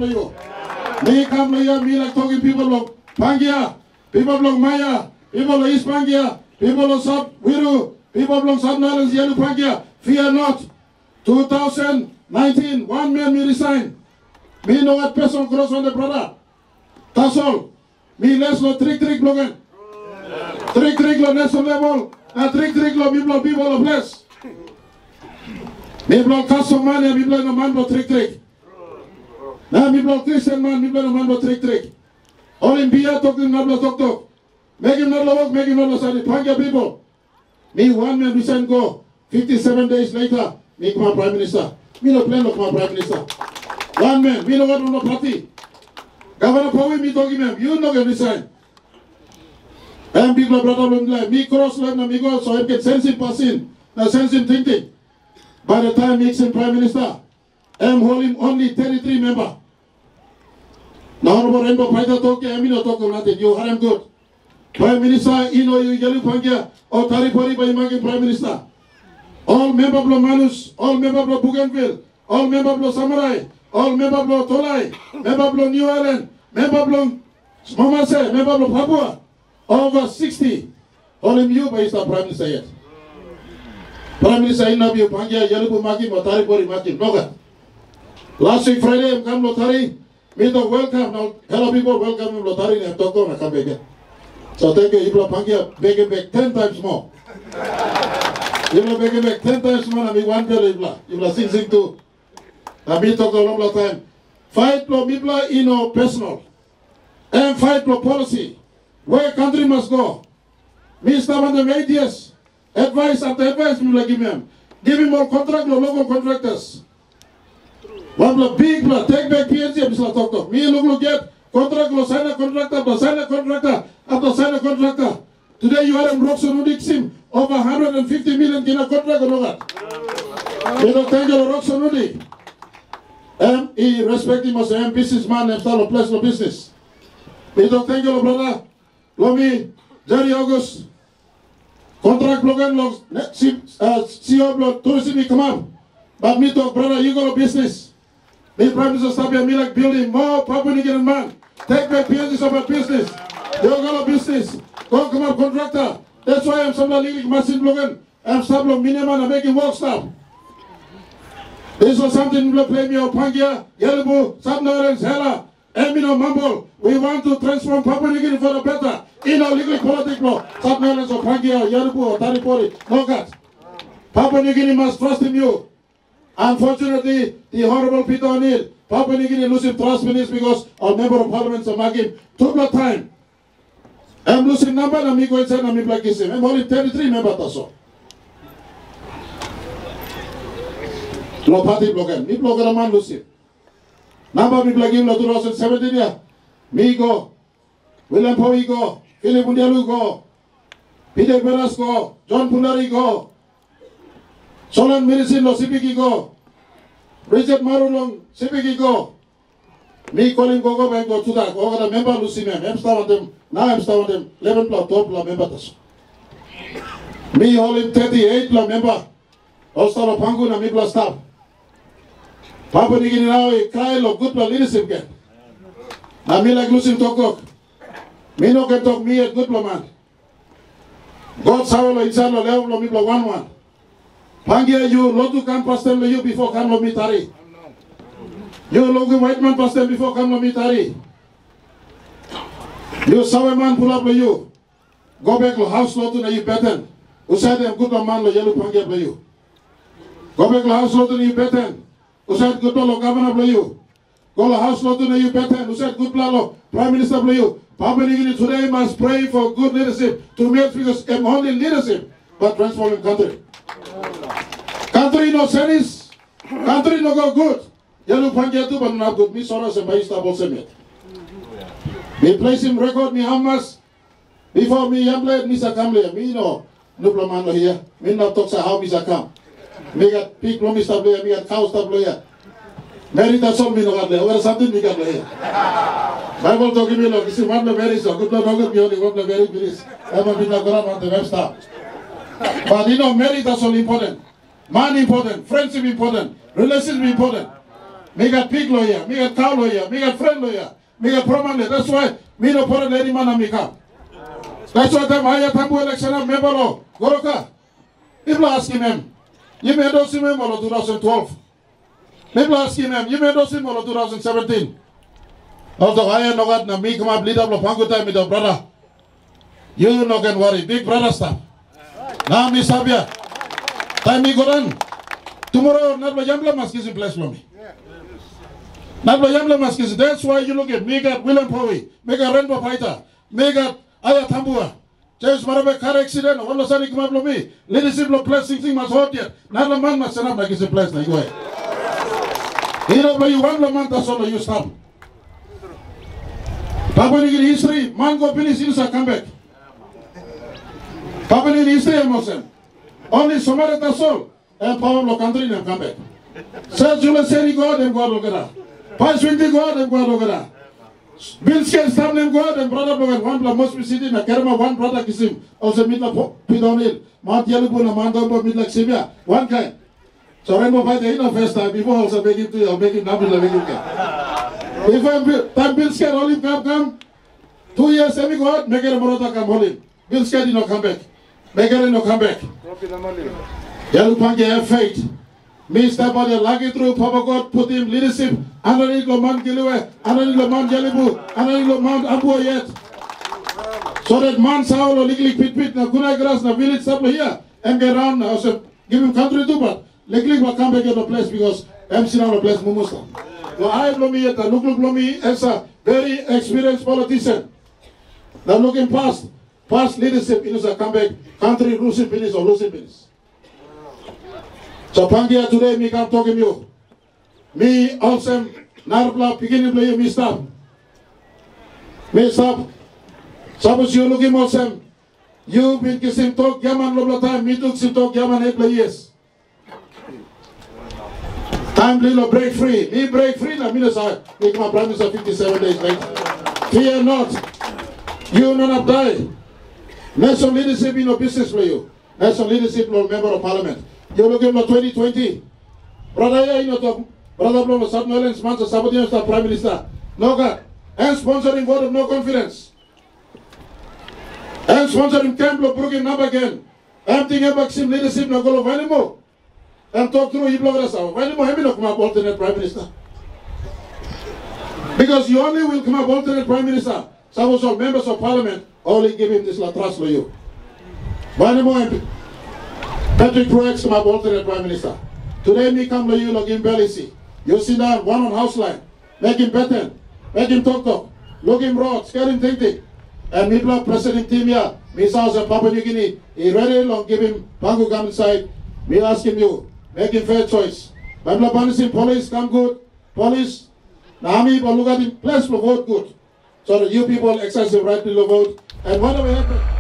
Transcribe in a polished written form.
to you. Me come to you, me like talking people of Pangia, people of Maya, people of East Pangia, people of South Wiru, people of South Nolans, Yellow Pangia. Fear not. 2019, 1 man me resign. Me know what person cross on the brother. That's all. Me less no trick blogan. Trick lo national level. And trick lo people of less. Me blow custom man and me blow no man blow trick. Now me blow Christian man, me blow no man blow trick. All in beer talking not blow talk. Make him not work, make him not study. Pangia people. Me 1 man resign go. 57 days later, me come Prime Minister. Me no plan to come Prime Minister. 1 man, me no want no party. Governor Powi, me talking him, you no get resign. And people brother me cross line na me go, so I can sense him passing, na sense him thinking. By the time he is Prime Minister, I'm holding only 33 member. Now honorable Rainbow Paita talk, I mean no talk nothing, you are good. Prime Minister, you know you Yalu Pangia, or Taripori by Imagine Prime Minister. All member of Manus, all member of Bougainville, all member of Samurai, all member of Tolai, member of New Ireland, member of Momase, member of Papua, over 60. All of you by Prime Minister yet. Prime Minister in Nabi Pangia, Yalubu Maki, Motari Bori Maki, Noga. Last week Friday, I'm come Lotari, meet the welcome. Now, hello people, welcome him Lotari, and talk on a come again. So thank you, Ibla Pangia, beg back 10 times more. You will make back 10 times more than me 1 bill. You will sing too. I mean, talk a long time. Fight for people in personal. And fight for policy. Where country must go. Mr. Van 8 years. Advice after advice, me like him. Give him more contract or local contractors. One block big block. Take back PNC, Mr. Talk. Me look get contract or sign a contractor, after sign a contractor, after sign a contractor. Today you are in Roxon Udixim. Over 150 million in a contract or not. You don't thank you, Roxon Udi. He respect him as a businessman and start a place of business. You don't thank you, brother. Lomi, Jerry August. Contract blogan log CEO blog tourism come up. But me talk, brother, you got a business. Me Prime Minister stop here, me like building more Papua New Guinea man. Take back PNCs about business. You got a business. Go come up contractor. That's why I'm some legal machine blogan. I'm stop minimum and making work stuff. This was something we play me on Pangia, Yelbu, Subnorens, Hela, Emino Mumble. We want to transform Papua New Guinea for the better. In our legal politics law, Subnorens or Pangia, Yelbu or Taripori, no God. Papua New Guinea must trust in you. Unfortunately, the Honorable Peter O'Neill, Papua New Guinea losing trust in this because our member of parliament are making took the time. I'm losing number and I'm going to send me like this. I'm only 33 members or so. No party blocker. Me blocker a man losing. Number me like him 2017 year. Me go. William Powi go. Philip Mundialu go. Peter Beras go. John Pulari go. Solan Mirisin lo Sipiki go. Richard Marulong Sipiki go. Me calling go back go to that. Go the member Lucy me. I'm starting them. Now I'm starting them. 11 plus 12 plus members. Me holding 38 plus member. Also Pangu na me plus staff. Papua New Guinea now a kind of good leadership again. Now me like Lucy talk. Me no can talk me a good man. God sawalo inside lo level me plus 1-1. Pangia you lotu can pass them you before come lo me tari. You logu white man pass them before come lo me tari. You sawe man pull up lo you. Go back lo house lotu na you betten. Usai them good man lo yellow Pangia lo you. Go back lo house lotu na you betten. Usai good lo governor lo you. Go lo house lotu na you betten. Usai good lo prime minister lo you. Papua New Guinea today must pray for good leadership to make because only leadership but transforming country. Country no service, country no go good. Yellow Pangia too but not good. Me soros and Baista Bolsemet. Me place him record me how much before me Yamble, Misa Kamle, me no Nuploman here. Me not talk how Misa Kam. Me got pig no Mr. Blair, me got cow stuff here. Merita some me no got there. Or something me got here. Bible talking me like, see, one of the very so good, no good, me only one of the very good. I'm a bit of on the website. But you know, merit is all important. Man important, friendship important, relationship important. Me got pig lawyer, me got cow lawyer, me got friend lawyer, me got permanent. That's why me no put any man on me come. That's why time I have election of member law. Goroka. People asking him, you made those in 2012. People asking him, you made those in 2017. Although I know that me come up lead up Panguta with the brother. You no can worry, big brother stuff. Now me Sabia. Time me go on. Tomorrow Nabla Yambla must give him place for me. Nabla Yambla must give. That's why you look at me got William Powie, me got Rainbow Fighter, me got Aya Tambua. James Marabe car accident, all of a sudden come up to me. Leadership of place, thing must hold yet. Nabla man must set up like it's a place like way. You know, you want the man that's all you stop. Papa in history, man go finish in come back. Papa in history, Muslim. Only Somalia that's all. And Pablo country and come back. Sergio Seri God and God Logara. Paswinti God and God Logara. Bill Scale Stam and God and brother Logan. One blood must be sitting. A Kerama, one brother Kisim. Also Midla Pidonil. Mount Yalubuna, Mandambo, Midla Sibia. One kind. So Rainbow Fight the first time before also make it to you, make it Nabila Veguka. If I'm Bill Scale only come 2 years, every God, make it a Morota come home. Bill Scale did not come back. Make it no come back. Yalupangi have faith. Me step on the lucky through Papa God put him leadership. Underneath Loman Gilue, underneath Loman Jalibu, underneath Loman Abu yet. So that man Saul or legally pit na Kuna grass na village up here and get around now. So give him country too, but legally will come back to the place because MC now the place Mumusta. So I have me yet, look me as a very experienced politician. Now looking past leadership in a comeback, country losing business or losing business. So Pangia today me come talking to you. Me also Narpla beginning play me stop. Me stop. Suppose you looking also. You been kissing talk Yaman Lobla time, me took some talk Yaman 8 years. Time little break free. Me break free na minasa make my prime minister 57 days later. Fear not. You not die. National leadership in no business for you. National leadership no member of parliament. You look at 2020. Brother, you know, brother, from Southern sponsor Sabodian Prime Minister. No God. And sponsoring vote of no confidence. And sponsoring Camp of Brooklyn number again. I'm thinking about some leadership no go of anymore. And talk through Iblograsa. Why do you come up alternate Prime Minister? Because you only will come up alternate Prime Minister. Some of members of Parliament only give him this trust for you. Why no more MP? Patrick Truex come up alternate Prime Minister. Today me come to you looking Belizy. You sit down, one on house line. Make him better. Make him talk. Look him raw, scare him think. And me block President team here. Me South and Papua New Guinea. He ready long give him Bangu come inside. Me asking you. Make him fair choice. Bambla Banisim police come good. Police Nami but look at him, place to vote good. So that you people exercise the right to vote. And whatever happens.